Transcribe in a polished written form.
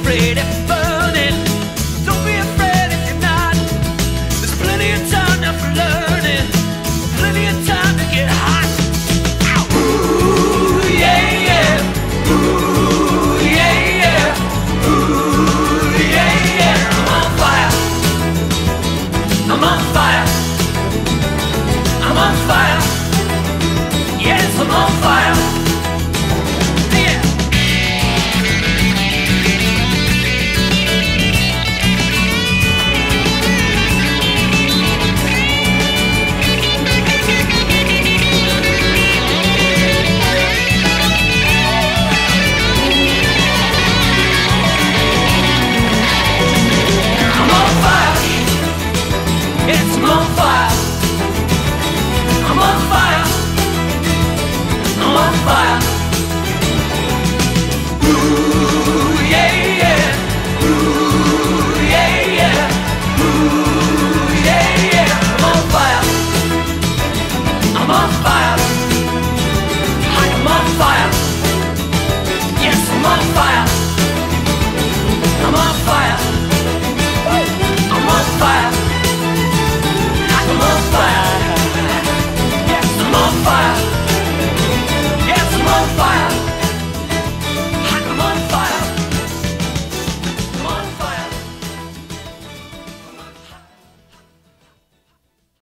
afraid if you're burning. Don't be afraid if you're not. There's plenty of time now for learning. Plenty of time to get hot. Ooh, yeah, yeah. Ooh, yeah, yeah. Ooh, yeah, yeah. I'm on fire. I'm on fire. I'm on fire. Yes, I'm on fire. I'm on fire.